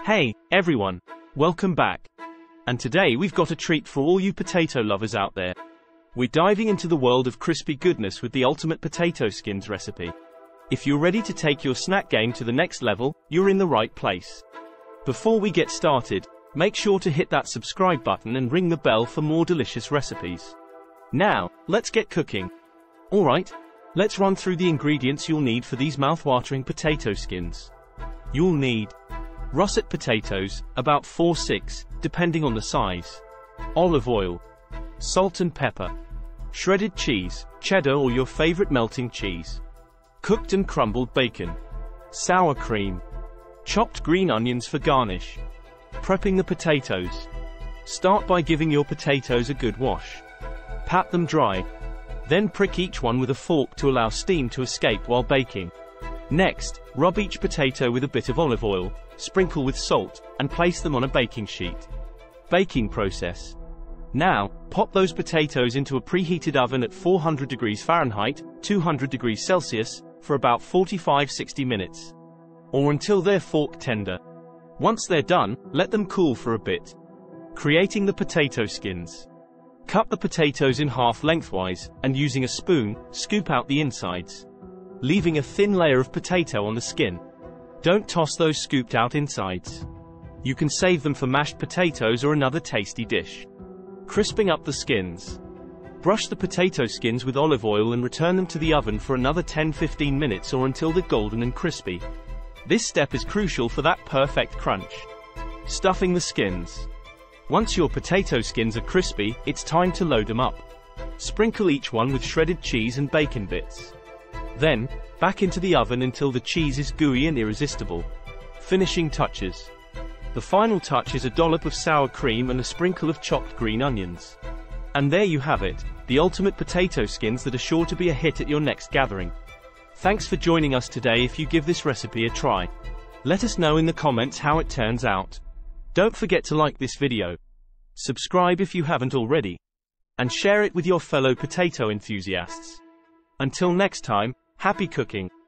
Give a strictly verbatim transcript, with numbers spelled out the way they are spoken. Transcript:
Hey, everyone! Welcome back. And today we've got a treat for all you potato lovers out there. We're diving into the world of crispy goodness with the ultimate potato skins recipe. If you're ready to take your snack game to the next level, you're in the right place. Before we get started, make sure to hit that subscribe button and ring the bell for more delicious recipes. Now, let's get cooking. Alright, let's run through the ingredients you'll need for these mouth-watering potato skins. You'll need russet potatoes, about four to six, depending on the size, olive oil, salt and pepper, shredded cheese, cheddar or your favorite melting cheese, cooked and crumbled bacon, sour cream, chopped green onions for garnish. Prepping the potatoes. Start by giving your potatoes a good wash. Pat them dry. Then prick each one with a fork to allow steam to escape while baking. Next, rub each potato with a bit of olive oil, sprinkle with salt, and place them on a baking sheet. Baking process. Now, pop those potatoes into a preheated oven at four hundred degrees Fahrenheit, two hundred degrees Celsius, for about forty-five to sixty minutes. Or until they're fork tender. Once they're done, let them cool for a bit. Creating the potato skins. Cut the potatoes in half lengthwise, and using a spoon, scoop out the insides, leaving a thin layer of potato on the skin. Don't toss those scooped out insides. You can save them for mashed potatoes or another tasty dish. Crisping up the skins. Brush the potato skins with olive oil and return them to the oven for another ten to fifteen minutes or until they're golden and crispy. This step is crucial for that perfect crunch. Stuffing the skins. Once your potato skins are crispy, it's time to load them up. Sprinkle each one with shredded cheese and bacon bits. Then, back into the oven until the cheese is gooey and irresistible. Finishing touches. The final touch is a dollop of sour cream and a sprinkle of chopped green onions. And there you have it, the ultimate potato skins that are sure to be a hit at your next gathering. Thanks for joining us today. If you give this recipe a try, let us know in the comments how it turns out. Don't forget to like this video, subscribe if you haven't already, and share it with your fellow potato enthusiasts. Until next time, happy cooking!